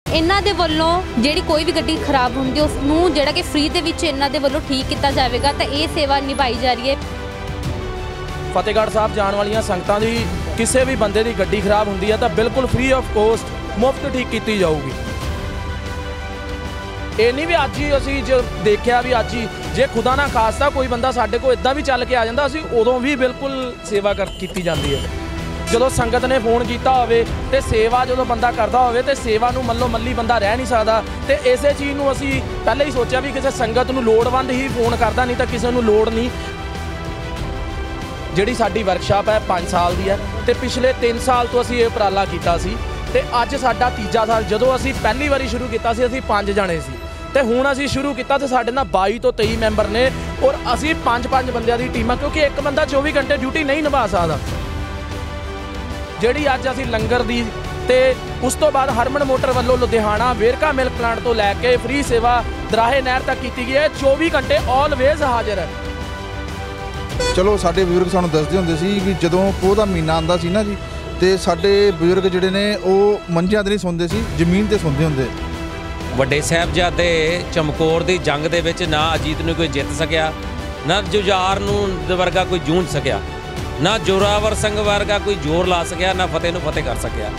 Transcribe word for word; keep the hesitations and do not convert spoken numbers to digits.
इन्हां दे वल्लों जिहड़ी कोई भी गड्डी खराब हुंदी उसनूं जिहड़ा कि फ्री दे विच इन्हां दे वल्लों ठीक कीता जावेगा तां इह सेवा निभाई जा रही है। फतेहगढ़ साहब जाण वालियां संगतां दी किसी भी बंदे की गड्डी खराब हुंदी है तो बिल्कुल फ्री ऑफ कॉस्ट मुफ्त ठीक की जाऊगी। ये नहीं भी अज ही असीं जो देखिया भी अज ही जे खुदा ना खास्ता कोई बंदा साडे कोल इदां भी चल के आ जांदा असीं उदों भी बिल्कुल सेवा कर कीती जांदी है। जदों संगत ने फोन किया होवे ते सेवा जदों बंदा करदा होवे ते सेवा नूं मल्लो मल्ली बंदा रह नहीं सकदा ते इसे चीज़ नूं असीं पहले ही सोचा भी किसी संगत नूं लोड़वंद ही फोन करदा नहीं तां किसी नूं लोड़ नहीं। जिहड़ी साडी वर्कशाप है पाँच साल की है तो पिछले तीन साल तो असीं ये उपराला कीता सी ते अज साडा तीजा साल जदों असीं पहली वारी शुरू कीता सी असीं पाँच जणे सी ते हुण असीं शुरू कीता ते साडे नाल बाई तो तेई मैंबर ने और असीं पाँच पाँच बंदियां दी टीम क्योंकि एक बंदा चौबी घंटे ड्यूटी नहीं निभा सकदा। जिहड़ी अज असीं लंगर दी ते उस तो बाद हरमन मोटर वल्लों लुधियाना वेरका मिल्क प्लांट तो लैके फ्री सेवा दराहे नहर तक की गई है। चौबी घंटे ऑलवेज हाजिर है। चलो साडे बजुर्ग सानूं दसदे हुंदे सी भी जदों पोह दा महीना आंदा सी ना जी ते साडे बजुर्ग जिहड़े ने ਉਹ ਮੰਜਿਆਂ ਤੇ नहीं ਸੌਂਦੇ ਸੀ ਜ਼ਮੀਨ ਤੇ ਸੌਂਦੇ ਹੁੰਦੇ। ਵੱਡੇ ਸਾਹਿਬਜ਼ਾਦੇ ਚਮਕੌਰ ਦੀ ਜੰਗ ਦੇ ਵਿੱਚ ਨਾ ਅਜੀਤ ਨੂੰ ਕੋਈ ਜਿੱਤ ਸਕਿਆ ਨਾ ਜੁਝਾਰ ਨੂੰ ਵਰਗਾ ਕੋਈ ਜੂਝ ਸਕਿਆ ਨਾ ਜੋਰਾਵਰ ਸਿੰਘ ਵਰਗਾ ਕੋਈ ਜ਼ੋਰ ਲਾ ਸਕਿਆ ਨਾ ਫਤਿਹ ਨੂੰ ਫਤਿਹ ਕਰ ਸਕਿਆ।